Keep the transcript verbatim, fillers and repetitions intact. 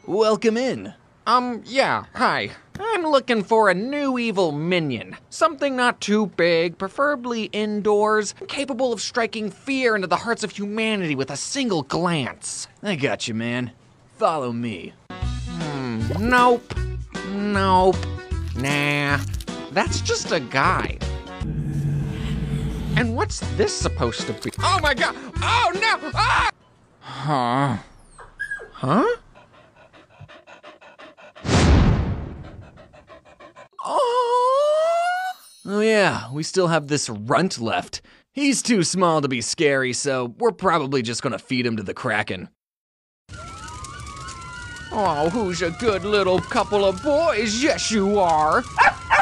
Welcome in. Um, yeah, hi. I'm looking for a new evil minion. Something not too big, preferably indoors, capable of striking fear into the hearts of humanity with a single glance. I got you, man. Follow me. Hmm, nope. Nope. Nah. That's just a guide. And what's this supposed to be? Oh my god! Oh no! Ah! Huh? Huh? Oh yeah, we still have this runt left. He's too small to be scary, so we're probably just gonna feed him to the Kraken. Oh, who's a good little couple of boys? Yes, you are.